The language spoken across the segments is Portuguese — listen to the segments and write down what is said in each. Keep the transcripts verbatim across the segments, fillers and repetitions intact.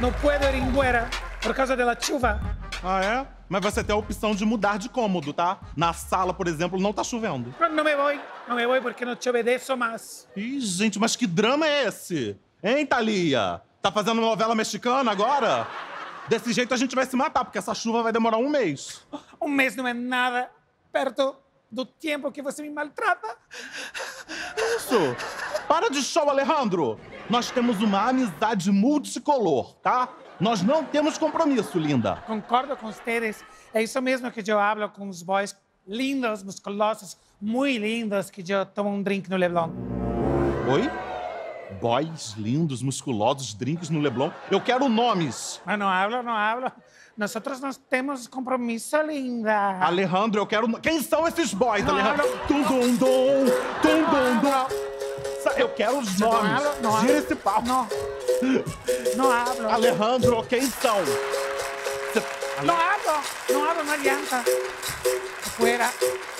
não posso ir embora por causa da chuva. Ah, é? Mas você tem a opção de mudar de cômodo, tá? Na sala, por exemplo, não tá chovendo. Não, não me vou, não me vou porque não te obedeço mais. Ih, gente, mas que drama é esse? Hein, Thalia? Tá fazendo novela mexicana agora? Desse jeito a gente vai se matar, porque essa chuva vai demorar um mês. Um mês não é nada perto do tempo que você me maltrata. Isso! Para de show, Alejandro! Nós temos uma amizade multicolor, tá? Nós não temos compromisso, linda. Concordo com vocês. É isso mesmo que eu hablo com os boys lindos, musculosos, muito lindos, que eu tomo um drink no Leblon. Oi? Boys lindos, musculosos, drinks no Leblon? Eu quero nomes. Mas não hablo, não hablo. Nós nós temos compromisso, linda. Alejandro, eu quero... Quem são esses boys, Não Alejandro? hablo. Tum, dum, dum, tum, dum, dum. Eu quero os Não nomes. hablo, não Gira hablo. esse pau. Não. Não hablo. Alejandro, quem são? Cê... Não hablo, não hablo, não adianta. Fuera.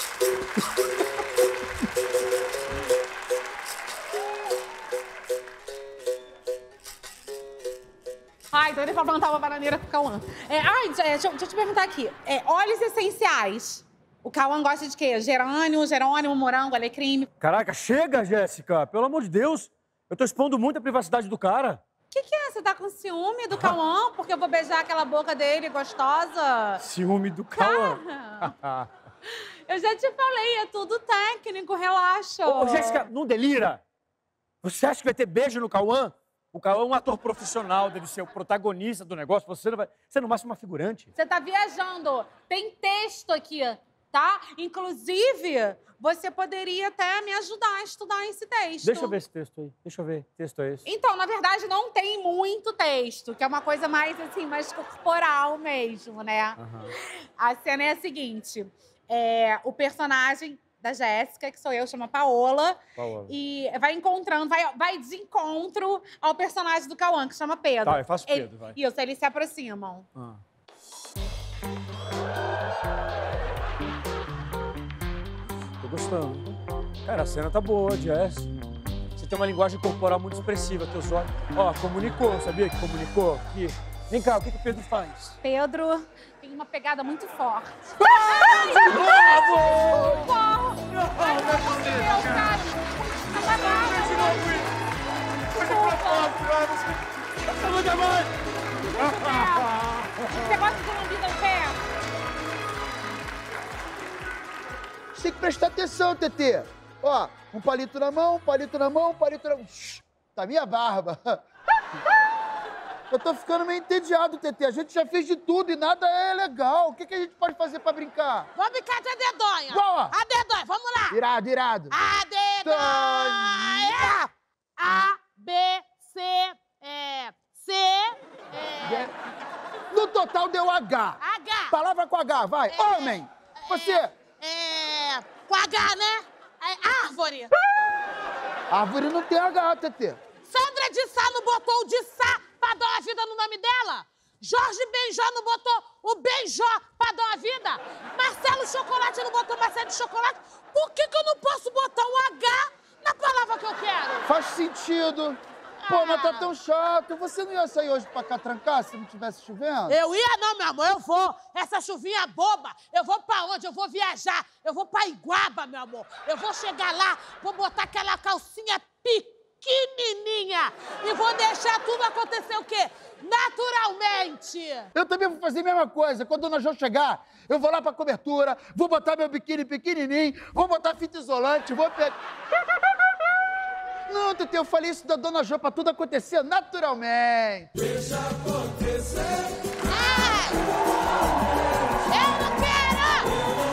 Ai, então ele vai plantar uma bananeira pro Cauã. É, ai, é, deixa, eu- deixa eu te perguntar aqui. É, óleos essenciais. O Cauã gosta de quê? Gerânio, gerônimo, morango, alecrim. Caraca, chega, Jéssica! Pelo amor de Deus! Eu tô expondo muito a privacidade do cara. O que, que é? Você tá com ciúme do Cauã? Porque eu vou beijar aquela boca dele gostosa? Ciúme do Cauã. Cara, eu já te falei, é tudo técnico, relaxa. Ô, Jéssica, não delira! Você acha que vai ter beijo no Cauã? O Cauã é um ator profissional, deve ser o protagonista do negócio. Você não vai... Você não vai ser uma figurante. Você tá viajando. Tem texto aqui, tá? Inclusive, você poderia até me ajudar a estudar esse texto. Deixa eu ver esse texto aí. Deixa eu ver. Que texto é esse? Então, na verdade, não tem muito texto, que é uma coisa mais, assim, mais corporal mesmo, né? Aham. A cena é a seguinte. É, o personagem da Jéssica, que sou eu, chama Paola. Paola. E vai encontrando, vai, vai de encontro ao personagem do Cauã, que chama Pedro. Tá, eu faço Ele- Pedro, vai. Isso, eles se aproximam. Ah. Tô gostando. Cara, a cena tá boa, Jess. Você tem uma linguagem corporal muito expressiva, teus olhos. Ó, comunicou, sabia que comunicou? Aqui. Vem cá, o que, que o Pedro faz? Pedro tem uma pegada muito forte. Bravo! Ai, pelo amor de Deus, cara. Tá babado. Você gosta de lambida no pé? Você tem que prestar atenção, Tetê. Ó, um palito na mão, um palito na mão, um palito na mão. Shhh, tá minha barba. Eu tô ficando meio entediado, Tetê. A gente já fez de tudo e nada é legal. O que, que a gente pode fazer pra brincar? Vamos brincar de dedonha. Boa! A dedonha, vamos lá. Irado, irado. A dedonha. A, B, C, é, C, é, No total deu H. H. Palavra com H, vai. É, Homem, você. É, com H, né? É árvore. Árvore não tem H, Tetê. Sandra de Sá não botou o de Sá pra dar uma vida no nome dela? Jorge Benjó não botou o Benjó pra dar uma vida? Marcelo Chocolate não botou Marcelo de Chocolate? Por que que eu não posso botar um H na palavra que eu quero? Faz sentido. Pô, mas tá tão chato. Você não ia sair hoje pra catrancar se não tivesse chovendo? Eu ia não, meu amor, eu vou. Essa chuvinha boba, eu vou pra onde? Eu vou viajar. Eu vou pra Iguaba, meu amor. Eu vou chegar lá, vou botar aquela calcinha pequenininha e vou deixar tudo acontecer o quê? Naturalmente. Eu também vou fazer a mesma coisa. Quando a Dona Jo chegar, eu vou lá pra cobertura, vou botar meu biquíni pequenininho, vou botar fita isolante, vou pegar... Não, Tetê, eu falei isso da Dona Jo pra tudo acontecer naturalmente. Deixa acontecer. É. Eu não quero.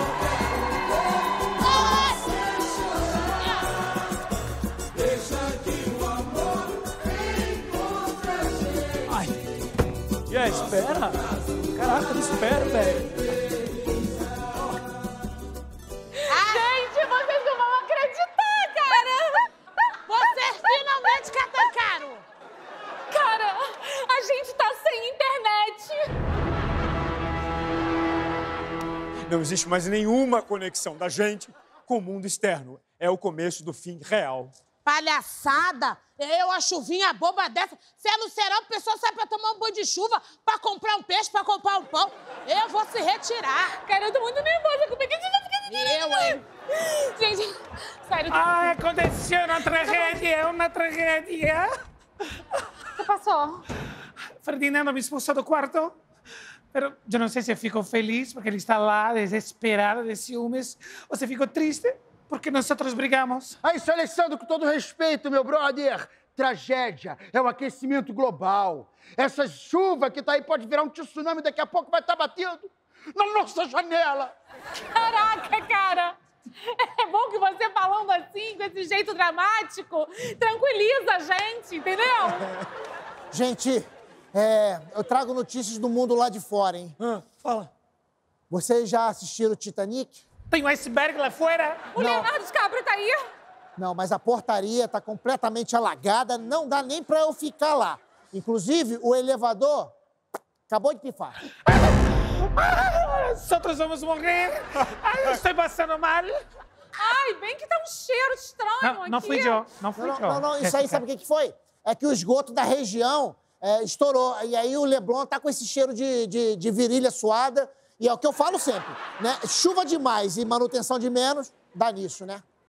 Deixa que o amor encontre a gente. Ai. E aí, espera? Caraca, não espera, velho. Gente, vocês não vão acreditar, cara! Vocês finalmente catacaram. Cara, a gente tá sem internet. Não existe mais nenhuma conexão da gente com o mundo externo. É o começo do fim real. Palhaçada. Eu, a chuvinha boba dessa. Se é no serão, a pessoa sai pra tomar um banho de de chuva pra comprar um peixe, pra comprar um pão. Eu vou se retirar. Cara, eu tô muito nervosa. Como é que a gente vai ficar... Eu, hein? Gente, sério. Ah, aconteceu uma tragédia, uma tragédia. O que passou? Ferdinando me expulsou do quarto. Pero eu não sei se fico feliz porque ele está lá, desesperado, de ciúmes, ou se fico triste porque nós outros brigamos. Aí, seu Alessandro, com todo respeito, meu brother, tragédia é o aquecimento global. Essa chuva que tá aí pode virar um tsunami, daqui a pouco vai estar batendo na nossa janela. Caraca, cara! É bom que você falando assim, com esse jeito dramático, tranquiliza a gente, entendeu? Gente, é, eu trago notícias do mundo lá de fora, hein? Ah, fala. Vocês já assistiram o Titanic? Tem um iceberg lá fora. O Não. Leonardo DiCaprio tá aí? Não, mas a portaria tá completamente alagada, não dá nem pra eu ficar lá. Inclusive, o elevador acabou de pifar. Ah, nós outros vamos morrer. Ai, eu estou passando mal. Ai, bem que tá um cheiro estranho Não, aqui. não fui eu, não fui Não, eu. não, não, não, isso aí sabe o que que foi? É que o esgoto da região é, estourou. E aí o Leblon tá com esse cheiro de, de, de virilha suada. E é o que eu falo sempre, né? Chuva demais e manutenção de menos, dá nisso, né?